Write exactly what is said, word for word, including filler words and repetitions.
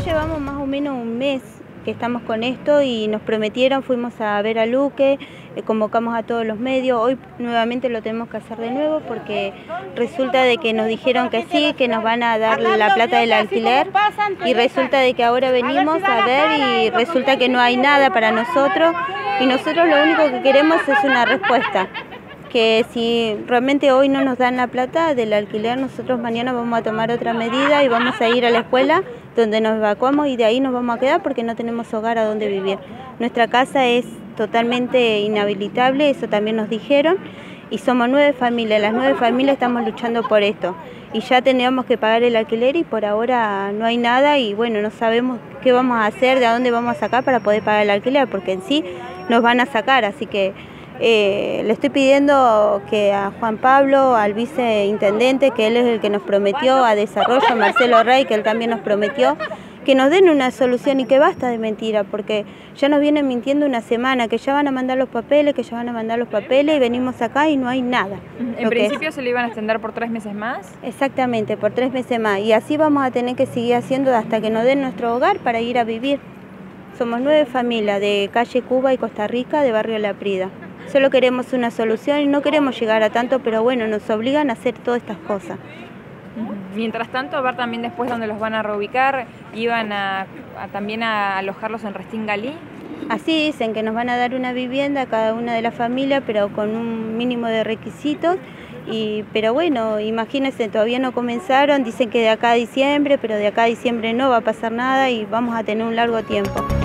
llevamos más o menos un mes que estamos con esto y nos prometieron, fuimos a ver a Luque, eh, convocamos a todos los medios, hoy nuevamente lo tenemos que hacer de nuevo porque resulta de que nos dijeron que sí, que nos van a dar la plata del alquiler y resulta de que ahora venimos a ver y resulta que no hay nada para nosotros y nosotros lo único que queremos es una respuesta. Que si realmente hoy no nos dan la plata del alquiler, nosotros mañana vamos a tomar otra medida y vamos a ir a la escuela donde nos evacuamos y de ahí nos vamos a quedar porque no tenemos hogar a donde vivir. Nuestra casa es totalmente inhabilitable, eso también nos dijeron, y somos nueve familias, las nueve familias estamos luchando por esto. Y ya teníamos que pagar el alquiler y por ahora no hay nada y bueno, no sabemos qué vamos a hacer, de dónde vamos a sacar para poder pagar el alquiler, porque en sí nos van a sacar, así que... Eh, le estoy pidiendo que a Juan Pablo, al viceintendente, que él es el que nos prometió, a Desarrollo, Marcelo Rey, que él también nos prometió, que nos den una solución y que basta de mentira, porque ya nos vienen mintiendo una semana, que ya van a mandar los papeles, que ya van a mandar los papeles y venimos acá y no hay nada. En principio se le iban a extender por tres meses más. Exactamente, por tres meses más y así vamos a tener que seguir haciendo hasta que nos den nuestro hogar para ir a vivir. Somos nueve familias de calle Cuba y Costa Rica, de barrio La Prida. Solo queremos una solución y no queremos llegar a tanto, pero bueno, nos obligan a hacer todas estas cosas. Mientras tanto, a ver también después dónde los van a reubicar, iban a, a también a alojarlos en Restín Galí. Así dicen que nos van a dar una vivienda a cada una de las familias, pero con un mínimo de requisitos. Y, pero bueno, imagínense, todavía no comenzaron, dicen que de acá a diciembre, pero de acá a diciembre no va a pasar nada y vamos a tener un largo tiempo.